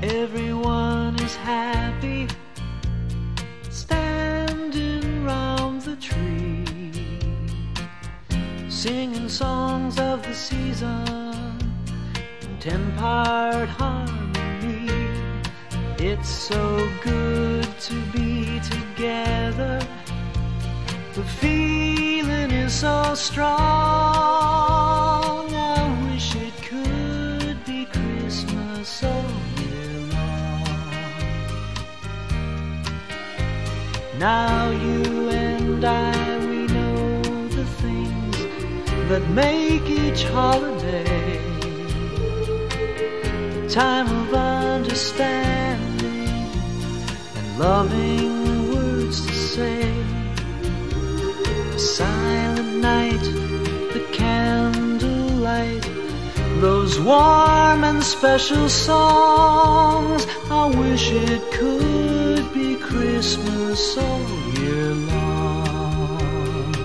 Everyone is happy, standing round the tree, singing songs of the season in 10-part harmony. It's so good to be together. The feeling is so strong. I wish it could be Christmas all year long. Now you and I, we know the things that make each holiday a time of understanding and loving words to say. The silent night, the candlelight, those warm and special songs. I wish it could be Christmas all year long.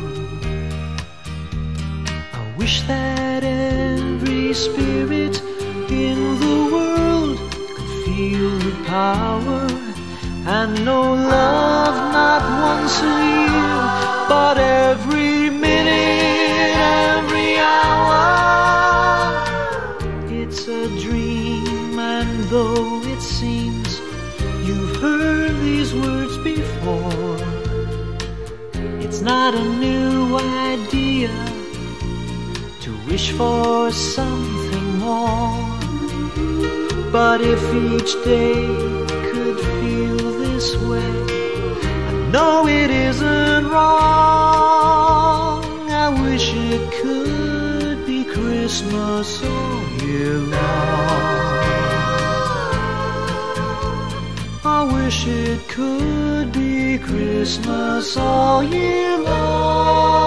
I wish that every spirit in the world could feel the power and know love not once a year, but every minute, every hour. It's a dream, and though it seems you've heard these words before, it's not a new idea to wish for something more. But if each day could feel this way, I know it isn't wrong. I wish it could be Christmas all year long. I wish it could be Christmas all year long.